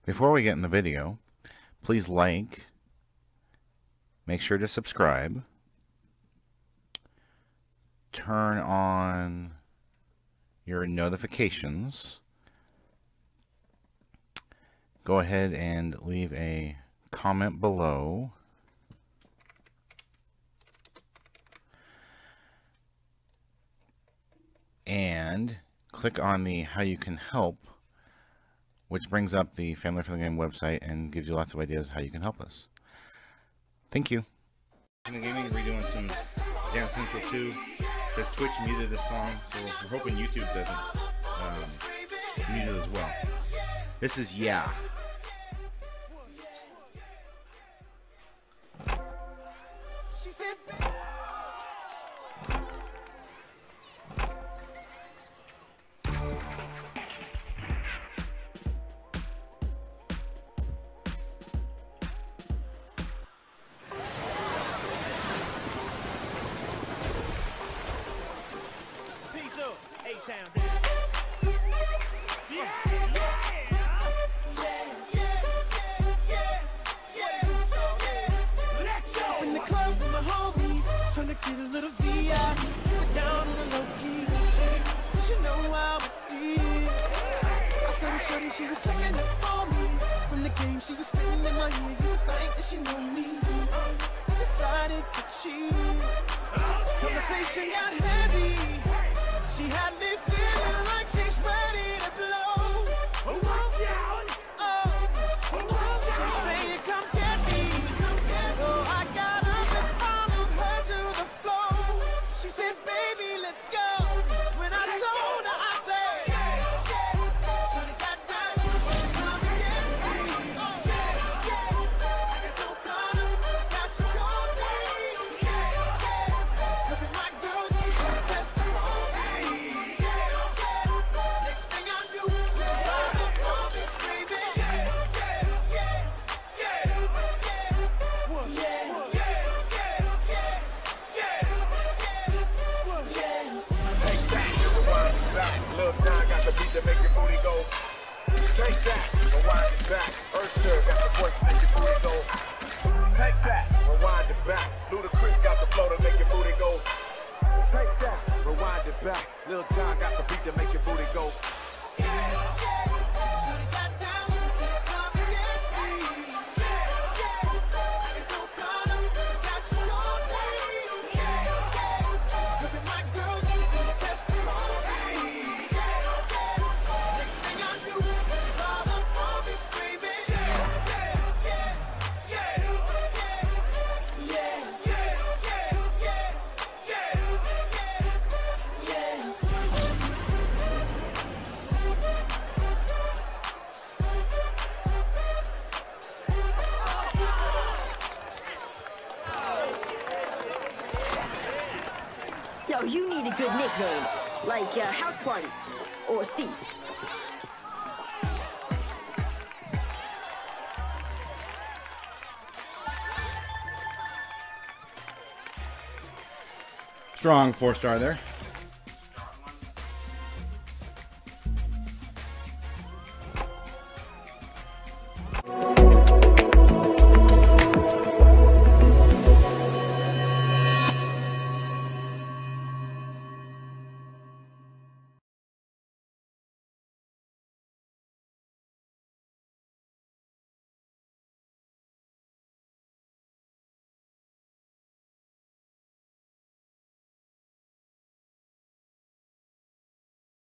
Before we get in the video, please like, make sure to subscribe, turn on your notifications, go ahead and leave a comment below, and click on the How You Can Help, which brings up the Family for the Game website and gives you lots of ideas how you can help us. Thank you. In the gaming, we're doing some Dance Central 2 because Twitch muted this song, so we're hoping YouTube doesn't mute it as well. This is Yeah. Take that, rewind it back. Ursher got the voice to make your booty go. Take that, rewind it back. Ludacris got the flow to make your booty go. Take that, rewind it back. Lil Jon got the beat to make your booty go. Yo, you need a good nickname, like House Party or Steve. Strong 4-star there.